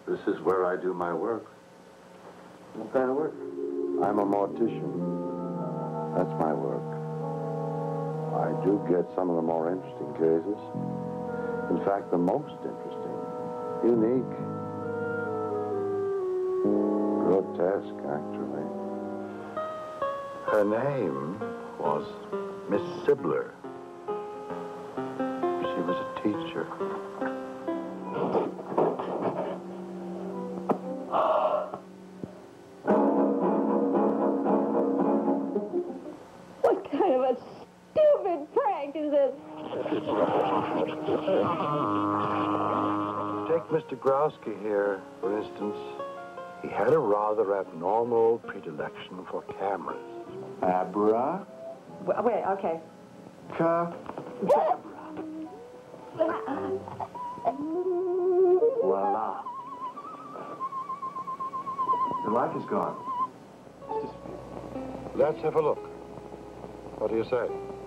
This is where I do my work. What kind of work? I'm a mortician. That's my work. I do get some of the more interesting cases. In fact, the most interesting. Unique. Grotesque, actually. Her name was Miss Sibler. She was a teacher. What kind of a stupid prank is this? Take Mr. Growski here, for instance. He had a rather abnormal predilection for cameras. Abra? Wait, okay. Voila. The light is gone. Let's have a look. What do you say?